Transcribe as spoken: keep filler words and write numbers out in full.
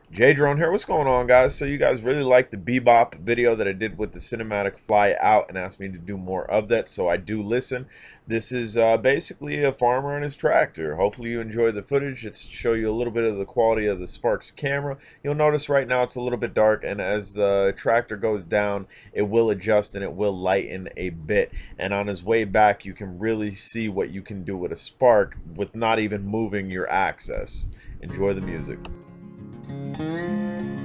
J Drone here. What's going on, guys? So you guys really liked the Bebop video that I did with the cinematic fly out and asked me to do more of that, so I do listen. This is uh, basically a farmer and his tractor. Hopefully you enjoy the footage. It's to show you a little bit of the quality of the Sparks camera. You'll notice right now it's a little bit dark, and as the tractor goes down, it will adjust and it will lighten a bit. And on his way back, you can really see what you can do with a Spark with not even moving your axis. Enjoy the music.